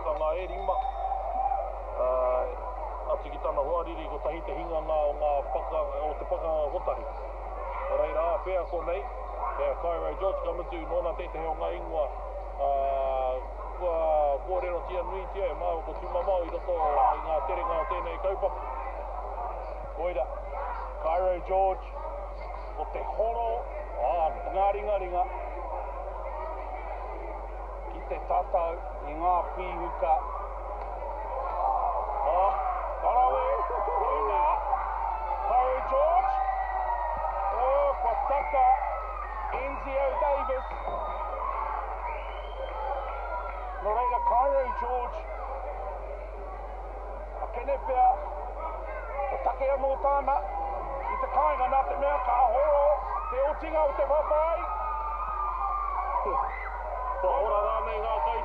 pakanga e rima. Atu ki tana huariri ko tahi te hinga ngā o ngā pakanga, o te pakanga hotahi. Reira, pēr ko nei, pēr Cairo George ka mutu nōna teitehe o ngā ingoa. Kua rero tia nui tia e māo ko tūmamau I roto I ngā terenga o tēnei kaupapa. Koira, Cairo George, ko te horo, ngā ringa. Ki te tatau I ngā pīhuka. Karawe, koina, Cairo George. Pataka, Enzio Davis. No reira, Cairo George. A kene pia, o take anō tāna, I te kāinga nā te mea ka horo, te otinga o te whawhai. Ora rānei ngā kai